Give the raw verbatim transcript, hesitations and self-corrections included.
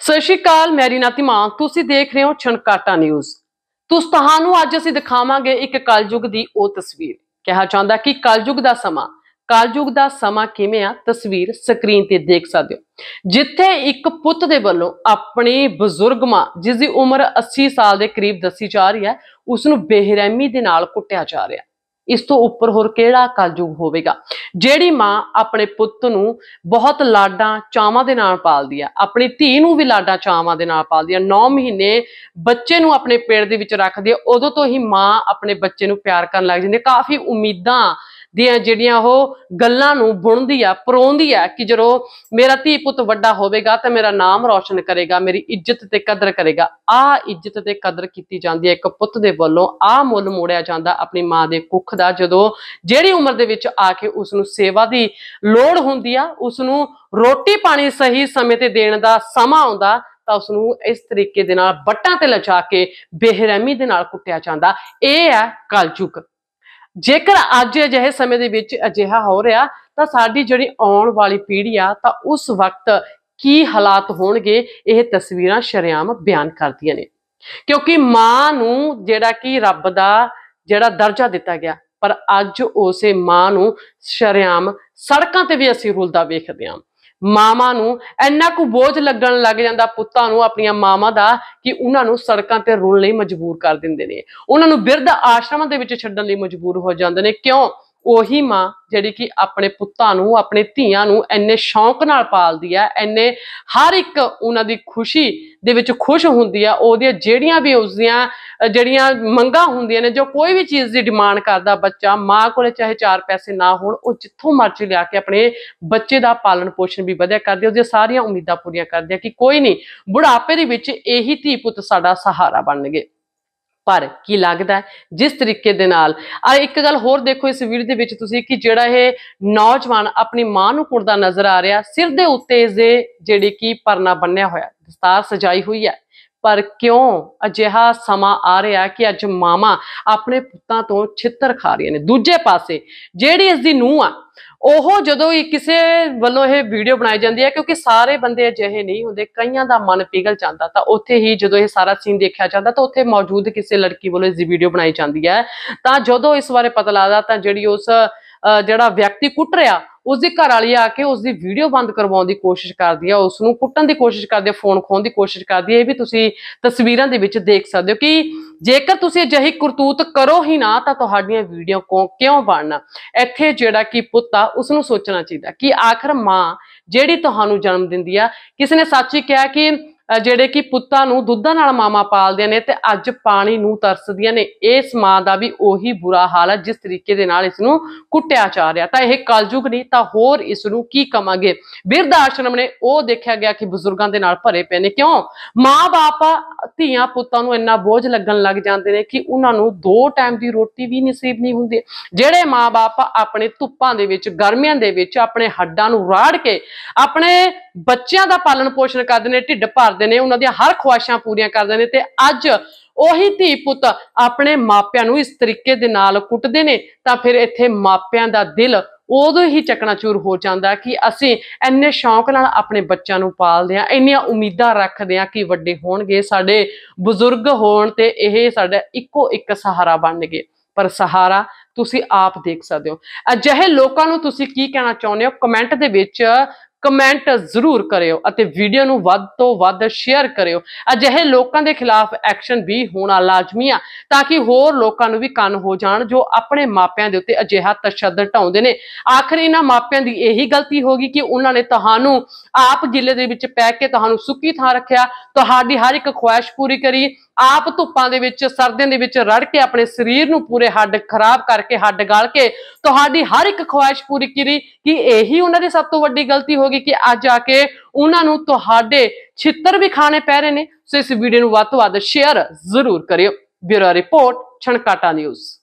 सत श्री अकाल, मैं रीना धीमान, तुसीं देख रहे हो छनकाटा न्यूज़। तुस तुहानूं अज असीं दिखावांगे एक कलयुग दी ओ तस्वीर। कहा चाहता कि कलयुग दा समा कलयुग दा समा किवें आ, तस्वीर स्क्रीन ते देख सकदे हो। जिथे एक पुत दे वल्लों अपनी बजुर्ग मां जिसकी उम्र अस्सी साल के करीब दसी जा रही है, उसनूं बेरहमी दे नाल कुट्टिया जा रहा। इस तो उपर होर किहड़ा कलयुग होवेगा। जिहड़ी मां अपने पुत नूं बहुत लाडा चावां दे नाल पालदी है, अपनी धी नूं भी लाडा चावां दे नाल पालदी है, नौ महीने बच्चे नूं अपने पेट दे विच रखदी है, उदों तो ही मां अपने बच्चे नूं प्यार करन लग जांदी है। काफ़ी उम्मीदां दियां जिहड़ियां ओह गल्लां नूं बुणदी है, परोंदी है कि जदों मेरा धी पुत वड्डा होवेगा तो मेरा नाम रोशन करेगा, मेरी इज्जत ते कदर करेगा। आ इज्जत ते कदर कीती जांदी है एक पुत दे वल्लों, आ मुल मोड़िया जांदा अपनी मां दे कुख दा। जदों जिहड़ी उम्र दे विच आके उसनूं सेवा दी लोड़ हुंदी आ, उसनूं रोटी पानी सही समय ते देण दा समां आउंदा तां उसनूं इस तरीके दे नाल बट्टां ते लचा के बेरहमी दे नाल कुੱਟਿਆ ਜਾਂਦਾ। ਇਹ है कलयुग। जेकर अज अजिहे समय दे विच अजिहा हो रहा तां साडी जिहड़ी आउण वाली पीढ़ी आ तां उस वक्त की हालात होणगे, यह तस्वीरां शरेआम बयान करदियां ने। क्योंकि मां नूं जिहड़ा कि रब दा जिहड़ा दर्जा दिता गया, पर अज उस मां नूं शरेआम सड़कां ते भी असीं रुलदा वेखदे हां। मावां नूं इन्ना कु बोझ लगन लग जांदा पुत्तां नूं अपणियां मावां दा कि उन्हां नूं सड़कां ते रुलण लई मजबूर कर दिंदे ने, उन्हां नूं बिरध आश्रमां दे विच छड्डण लई मजबूर हो जांदे ने। क्यों? ओही मां जिहड़ी कि अपने पुत्तां नूं अपने धीआं नूं इन्ने शौक नाल पालदी है, इन्ने हर एक उन्हां दी खुशी दे विच खुश हुंदी है। ओहदियां जिहड़ियां भी उसदियां जिहड़ियां मंगां हुंदियां ने, जो कोई भी चीज़ दी डिमांड करदा बच्चा, मां कोले चाहे चार पैसे ना होण, ओह जित्थों मर्जी लिया के अपने बच्चे दा पालन पोषण भी वधिया करदी, उहदियां सारियां उम्मीदां पूरीआं करदी कि कोई नहीं, बुढ़ापे दे विच इही धी पुत साडा सहारा बनणगे। पर की लगता है जिस तरीके दे नाल एक गल होर देखो इस वीडियो दे विच तुसीं कि जिहड़ा ये नौजवान अपनी मां नूं कुटदा नजर आ रहा, सिर दे उत्ते इसदे जिहड़ी कि परना बन्निया होया, दस्तार सजाई हुई है। पर क्यों अजिहा समा आ रहा कि अज मावां अपने पुत्तां तो छित्तर खा रही ने। दूजे पासे जिहड़ी इसदी नूंह आ, ओह जदों किसी वालों यह वीडियो बनाई जाती है, क्योंकि सारे बंदे अजिहे नहीं होंदे, कईयां दा मन पिघल जाता, तो उत्थे ही जदों यह सारा सीन देखा जाता तो उत्थे मौजूद किसी लड़की वालों इसकी वीडियो बनाई जाती है, तो जदों इस बारे पता लगता तो जिहड़ी उस जिहड़ा व्यक्ति कुट रहा उसकी घरवाली आके उसकी वीडियो बंद करवाउण दी कोशिश करदी है, उसनूं कुट्टण दी कोशिश करदी है, फोन खोण दी कोशिश करदी है। ये भी तुसीं तस्वीरां दे विच देख सकदे हो कि जेकर तुसीं अजिही करतूत करो ही ना तां तुहाडीआं वीडियो को क्यों बनना। इत्थे जिहड़ा कि पुत्त आ उसनूं सोचना चाहिए कि आखिर मां जिहड़ी तुहानूं जन्म दिंदी आ, किसी ने सच ही कहा कि जिहड़े कि पुत्तां नूं दुद्धां नाल मावां पालदियां ने ते अज पानी नूं तरसदियां ने। इस मां दा भी उही बुरा हाल है जिस तरीके दे नाल इसनूं कुट्टिया जा रहा। तां इह कलयुग नहीं तां होर इसनूं की कवांगे। बिरध आश्रम ने ओह देखिया गया कि बजुर्गां दे नाल भरे पे ने। क्यों? मां बाप धीआं पुत्तां नूं इन्ना बोझ लगन लग जांदे ने कि उन्हां नूं दो टाइम दी रोटी भी नसीब नहीं हुंदी। जिहड़े मां बाप अपने धुप्पां दे विच गर्मियां दे विच अपने हड्डां नूं राड़ के अपने बच्चों का पालन पोषण करते हैं, ढिड भरते हैं, उन्होंने हर ख्वाहिशां पूरियां करते हैं, ते अज उही धी पुत अपने मापियां नूं इस तरीके दे नाल कुटदे ने, तां फिर इत्थे मापियां दा दिल उदों ही चकनाचूर हो जाता कि असीं इन्ने शौक नाल अपने बच्चों नूं पालदे हां, इन्नियां उम्मीदां रखदे हां कि वड्डे होणगे, साडे बजुर्ग होण ते इह साडा इक्को एक सहारा बनणगे। पर सहारा तुसीं आप देख सकते हो। अजिहे लोकां नूं तुसीं की कहना चाहुंदे हो, कमेंट दे विच कमेंट जरूर करियो अते वीडियो नूं वध तो वध शेयर करियो। अजिहे लोकां दे खिलाफ एक्शन भी होना लाजमी आ ताकि होर लोकां नूं भी कंन हो जाण जो अपने मापियां दे उत्ते अजिहा तशद्दद ढाउंदे ने। आखिर इन्हां मापियां दी यही गलती होगी कि उन्हां ने तुहानूं आप गिले दे विच पै के तुहानूं सुक्की थां रखिया, तुहाडी हर एक ख्वाहिश पूरी करी, आप धुप्पां दे विच सर्दियां दे विच रड़ के अपने शरीर नूं पूरे हड्ड खराब करके हड्ड गाल के तुहाडी हर एक ख्वाहिश पूरी करी। कि यही उन्हां दी सब तो वड्डी गलती होगी कि अज आके उन्हां नूं तुहाडे छित्तर भी खाने पै रहे ने। सो इस वीडियो नूं वध तो वध शेयर जरूर करियो। Bureau report Chhankata news.